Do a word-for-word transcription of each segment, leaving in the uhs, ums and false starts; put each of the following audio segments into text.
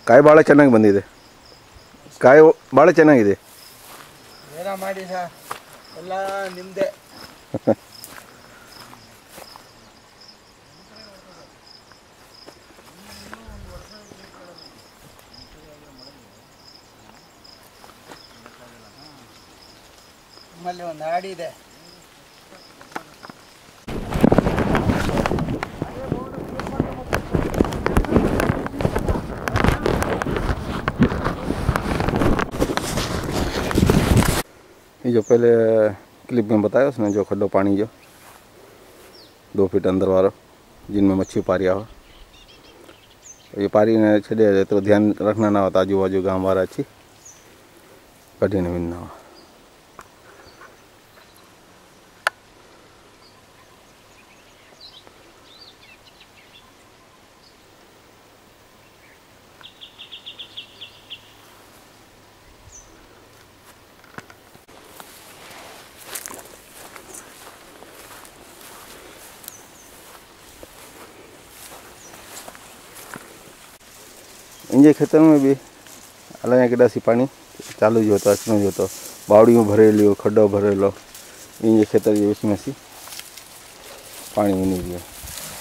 ಕಾಯಿ ಭಾಳ ಚೆನ್ನಾಗಿ ಬಂದಿದೆ. ಕಾಯಿ ಭಾಳ ಚೆನ್ನಾಗಿದೆ. ಏನೋ ಮಾಡಿ ಸರ್, ಎಲ್ಲ ನಿಮ್ಮದೇ. ನಮ್ಮಲ್ಲಿ ಒಂದು ಹಾಡಿದೆ. ये जो पहले क्लिप में बताया उसने, जो खड्डो पानी जो दो फीट अंदर वाला जिनमें मच्छी पारिया हो, ये पारी ने छड़े तो ध्यान रखना ना होता, आजू बाजू गाँव वाला अच्छी कठिन मिलना हो. इंजे खेतर में भी अलग केडासी पानी चालू जो होता अचनो जो होता बावड़ी में भरेली हो, खड्डो भरेलो, इंजे खेतर जो उसमें सी पानी में नहीं गया.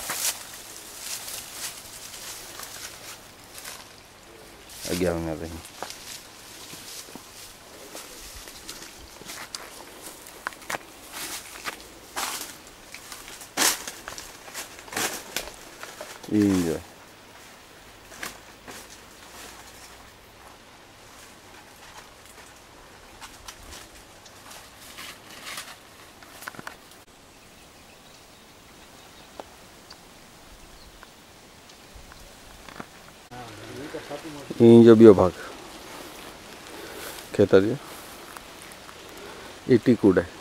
अग्या में रही ये जो बियो भाग खेतर जो ये टीकूड है.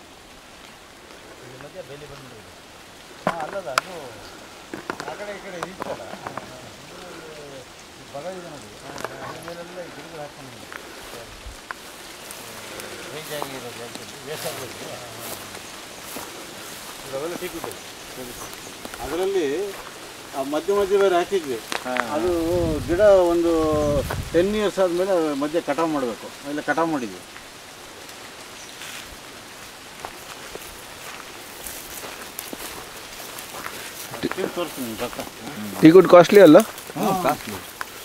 ಅದರಲ್ಲಿ ಮಧ್ಯ ಮಧ್ಯ ಬೇರೆ ಹಾಕಿದ್ವಿ. ಅದು ಗಿಡ ಒಂದು ಟೆನ್ ಇಯರ್ಸ್ ಆದಮೇಲೆ ಮಧ್ಯೆ ಕಟಾವು ಮಾಡಬೇಕು. ಇಲ್ಲ ಕಟಾವು ಮಾಡಿದ್ವಿ. ತೋರಿಸ್ತೀನಿ ಪಕ್ಕ. टीकूड कॉस्टली अल्ला? हाँ कॉस्टली.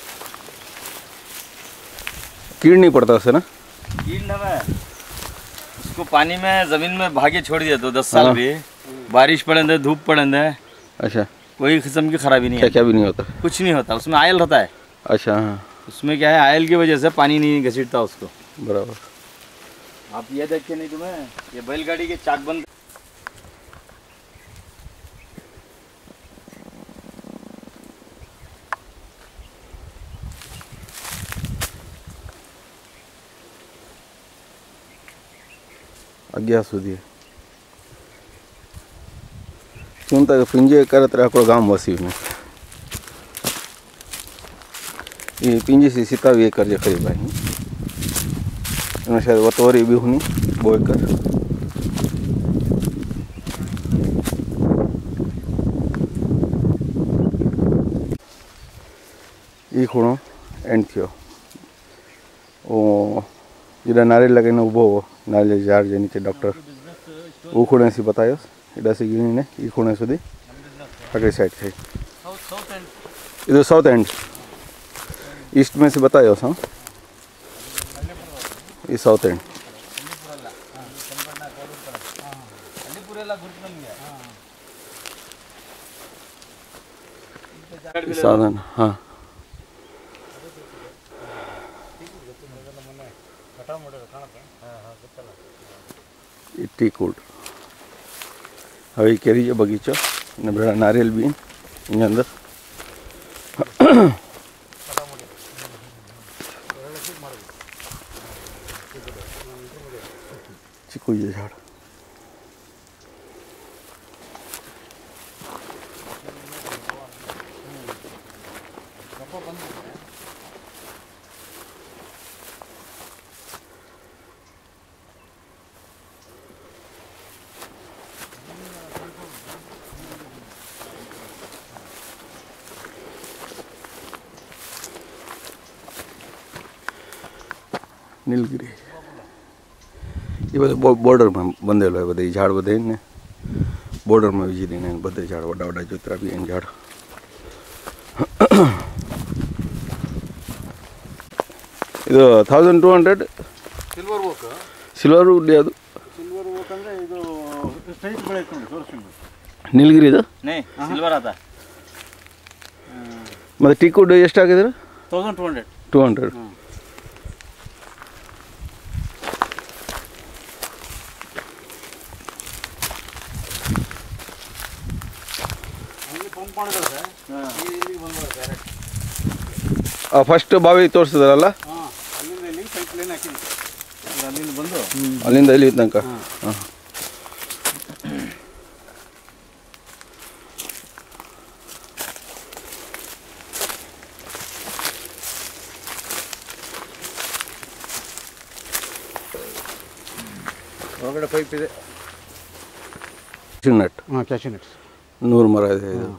कीड़ नहीं पड़ता उससे ना? कीड़ ना है, उसको पानी में ज़मीन में भागे छोड़ दिया तो दस साल भी बारिश पड़े दे, धूप पड़े दे, अच्छा कोई किस्म की खराबी नहीं है. क्या भी नहीं होता? कुछ नहीं होता. उसमें आयल रहता है. अच्छा हाँ. उसमें क्या है, आयल की वजह से पानी नहीं घसीटता उसको. बराबर. आप ये देख के नहीं, तुम्हें ये बैलगाड़ी के चाक बंद अग्या सुधी क्यों तक पिंजे करत रहा गांव वसी में ये पिंजे से सीता भी कर खरी भाई शायद वतवरी भी हुनी बोए कर ये खूणो एंड थो ओ जरा नारियल लगे उभो हो नारियल झाड़ जे नीचे डॉक्टर वो खूणे से बतायो एडा से गिणी ने ये खूणे सुधी अगली साइड थे इधर साउथ एंड ईस्ट में से बतायो हाँ ये साउथ एंड साधन हाँ टीकूड हवे केरी जो बगीचो ने बड़ा नारियल भी इन अंदर चिकू ये झाड़ નીલગિરી એ બધું બોર્ડરમાં બંધેલો હોય બધા ઝાડ બધા ને બોર્ડરમાં વીજી દઈને બધા ઝાડ વડા વડા જોતરા બી એને ઝાડ ಇದು thousand two hundred silver oak silver wood ಅದು ಸಿಲ್ವರ್ ಓಕ್ ಅಂದರೆ ಇದು ಸ್ಟ್ರೈಟ್ ಬೆಳೆಯುತ್ತೆ ನೋಡಿ ತೋರಿಸ್ತೀನಿ ನೀಲಗಿರಿ ಇದು नहीं सिल्वर आता ಮತ್ತು ಟೀಕ್ ವುಡ್ ಎಷ್ಟು ಹಾಕಿದ್ರೆ thousand two hundred two hundred ಅಲ್ಲಿ ಪಂಪ್ ಮಾಡಿದ್ರೆ ಸರ್ ಇಲ್ಲಿಗೆ ಬಂದ್ಬಿಡುತ್ತೆ ಡೈರೆಕ್ಟ್ ಫಸ್ಟ್ ಬಾವಿ ತೋರಿಸಿದ್ರಲ್ಲ ಹಾಂ ಅಲ್ಲಿಂದ ಇಲ್ಲಿಗೆ ಪೈಪ್ ಲೈನ್ ಹಾಕಿದ್ವಿ ಅಲ್ಲಿಂದ ಬಂದು ಅಲ್ಲಿಂದ ಇಲ್ಲಿ ತನಕ ಹಾಂ ಒಳಗಡೆ ಪೈಪ್ ಇದೆ ನಟ್ ಹಾಂ ಕ್ಯಾಶು ನಟ್ಸ್ ನೂರು ಮರ ಇದೆ ಇದು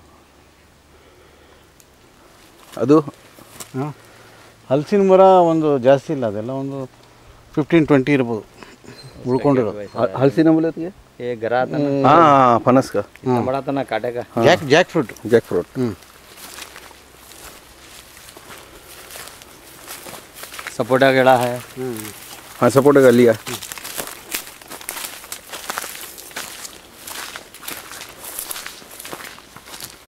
ಅದು ಹಾಂ ಹಲಸಿನ ಮರ ಒಂದು ಜಾಸ್ತಿ ಇಲ್ಲ ಅದೆಲ್ಲ ಒಂದು ಫಿಫ್ಟೀನ್ ಟ್ವೆಂಟಿ ಇರ್ಬೋದು ಉಳ್ಕೊಂಡಿರೋ ಹ- ಹಲಸಿನ ಮೂಲತಿಗೆ ये गरा था ना ಹಾಂ ಹಾಂ ಫನಸ್ಕ इतना बड़ा था ना काटेगा jack jackfruit jackfruit ಹ್ಞೂ सपोटा गेड़ा है ಹ್ಞೂ हाँ सपोर्ट कर लिया